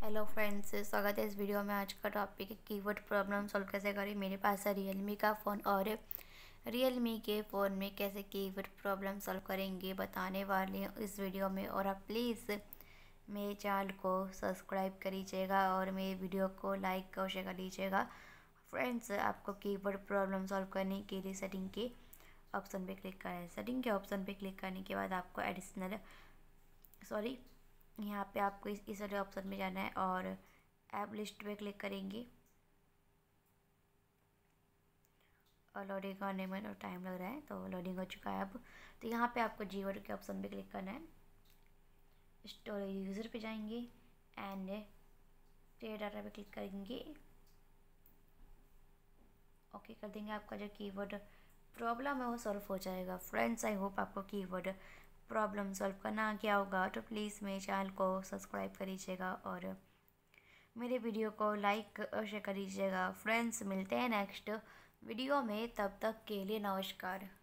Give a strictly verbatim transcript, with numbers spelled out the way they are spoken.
Hello friends, स्वागत है इस वीडियो में। आज का टॉपिक है कीवर्ड प्रॉब्लम सॉल्व कैसे करें। मेरे पास है रियलमी का फ़ोन और रियलमी के फ़ोन में कैसे कीवर्ड प्रॉब्लम सॉल्व करेंगे बताने वाले हैं इस वीडियो में। और आप प्लीज़ मेरे चैनल को सब्सक्राइब कर लीजिएगा और मेरे वीडियो को लाइक और शेयर कर लीजिएगा। फ्रेंड्स, आपको कीवर्ड प्रॉब्लम सॉल्व करने के लिए सेटिंग के ऑप्शन पे क्लिक करें। सेटिंग के ऑप्शन पे क्लिक करने के बाद आपको एडिशनल सॉरी यहाँ पे आपको इस इस वाले ऑप्शन में जाना है और ऐप लिस्ट पे क्लिक करेंगे। और लोडिंग करने में तो टाइम लग रहा है, तो लोडिंग हो चुका है अब। तो यहाँ पे आपको जियो के ऑप्शन पे क्लिक करना है। स्टोरेज यूज़र पे जाएंगे एंड क्लियर डाटा पे क्लिक करेंगे। ओके कर देंगे। आपका जो कीवर्ड प्रॉब्लम है वो सॉल्व हो जाएगा। फ्रेंड्स, आई होप आपको कीवर्ड प्रॉब्लम सॉल्व करना आ गया होगा। तो प्लीज़ मेरे चैनल को सब्सक्राइब कर लीजिएगा और मेरे वीडियो को लाइक और शेयर कर लीजिएगा। फ्रेंड्स, मिलते हैं नेक्स्ट वीडियो में, तब तक के लिए नमस्कार।